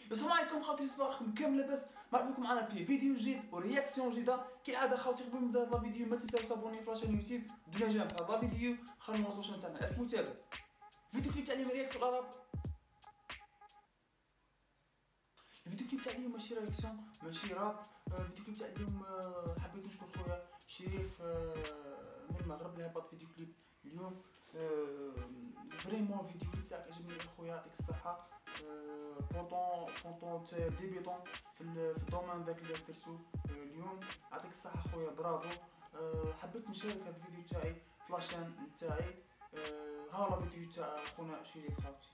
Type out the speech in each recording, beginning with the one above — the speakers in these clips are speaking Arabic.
السلام عليكم خوتي، جيسبر راكم كامل لاباس. مرحبا بكم معنا في فيديو جديد ورياكسيون جديده. كالعاده خوتي، قبل ما نبدا هذا الفيديو ما تنساوش تابوني في لاشين يوتيوب بدون جام في هذا الفيديو. خلينا نوصلوا نتاعنا 1000 متابع. الفيديو كليب تاع اليوم رياكسيون العرب. الفيديو كليب تاع اليوم ماشي رياكسيون ماشي راب. الفيديو كليب تاع اليوم حبيت نشكر خويا شريف من المغرب اللي هبط فيديو كليب اليوم. فريمون الفيديو كليب تاعك عجبني خويا، يعطيك الصحه. بونطون ديبيطون في الدومين داك اللي درتو اليوم، يعطيك الصحه خويا، برافو. حبيت نشارك هذا الفيديو تاعي في لاشين تاعي. ها لا فيديو تاع خونا شريف خوتي.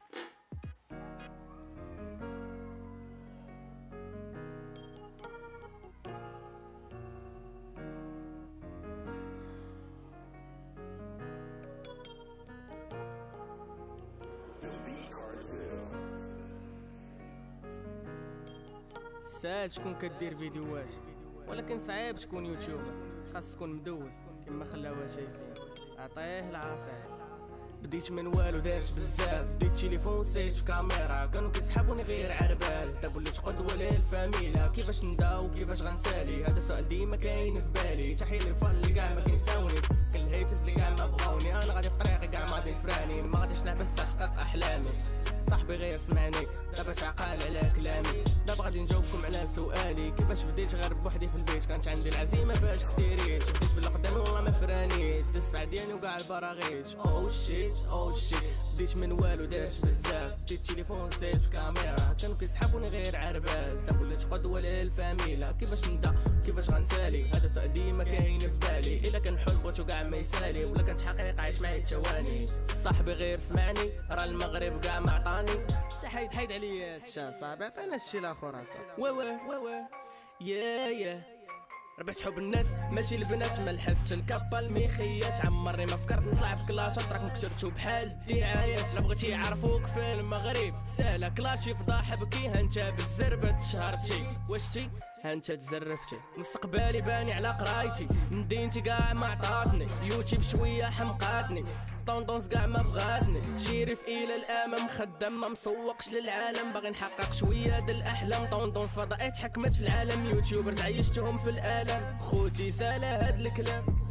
ساهل شكون كدير فيديوهات، ولكن صعيب شكون يوتيوبر. خاص تكون مدوز كما خلاوها شايفين. عطيه العصير. بديت من والو دارت بزاف، بديت تليفون سيت في كاميرا، كانوا كيسحبوني غير عربال. دابا وليت قدوة للفاميلا، كيفاش نداو كيفاش غنسالي؟ هذا سؤال ديما كاين في بالي. تحية للفان اللي كاع ما كينساوني، كل الهيترز اللي كاع ما بغاوني. انا غادي في طريقي كاع ماضي فراني، ما غاديش نعبس تحقق احلامي. صاحبي غير سمعني، دابا تعقل على كلامي. دابا غادي نجاوبكم على سؤالي، كيفاش بديت غير بوحدي في البيت. كانت عندي العزيمه باش كثيريت، بديت بالقدام والله ما فرانيت. الدفع ديالي وكاع البراغيث، او شيت او شيت. بديت من والو دارت بزاف، بديت تليفون سيت في كاميرا، كانوا كيسحبوني غير عرباز. دابا وليت قدوه للفاميلا، كيفاش نبدا كيفاش غنسالي؟ هذا سؤال ديما كاين في بالي. الا كان حل بغيتو كاع ما يسالي، ولا كانت حقيقه عايش معايا الثواني. صاحبي غير سمعني، راه المغرب كاع ما عطاني. حيد عليا الشا صاحبي، عطينا الشي الاخر اصاحبي. واه يا ربحت حب الناس ماشي البنات، ما لحفتش الكابا الميخيات. عمرني ما فكرت نطلع في كلاشات، راكم كثرتو بحال الدعايات. لا بغيتي يعرفوك في المغرب ساهله كلاشي فضاح بكي. هانتا بالزربه تشهرتي واشتي، هانتا تزرفتي. مستقبلي باني على قرايتي، مدينتي كاع ما عطاتني. يوتيوب شويه حمقاتني، طونطونز كاع ما بغاتني. شريف الى الامام خدام، ما مسوقش للعالم، باغي نحقق شويه د الاحلام. طونطونز فضائيات حكمت في العالم، يوتيوبرز عيشتهم في الالم. خوتي سالا هاد الكلام.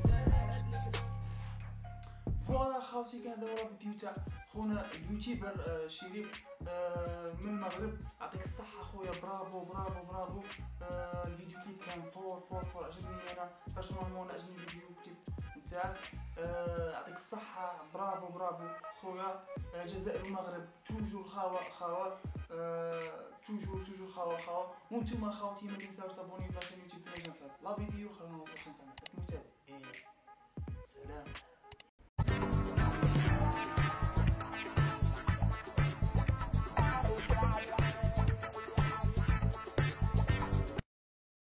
فوالا خاوتي، كان هذا هو الفيديو تاع خونا اليوتيوبر شريف من المغرب. يعطيك الصحة خويا، برافو برافو برافو. الفيديو كليب كان فور عجبني انا بيرسونالمون، عجبني الفيديو كليب نتاعك. يعطيك الصحة، برافو برافو خويا. الجزائر والمغرب توجور خاوة توجور خاوة. وانتم خاوتي ما تنساوش تابوني في لاشين يوتيوب تاعنا في هذا لا فيديو. خلونا نوصلوا نتاعنا متابع. سلام.